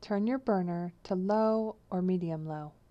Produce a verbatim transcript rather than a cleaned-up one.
turn your burner to low or medium low.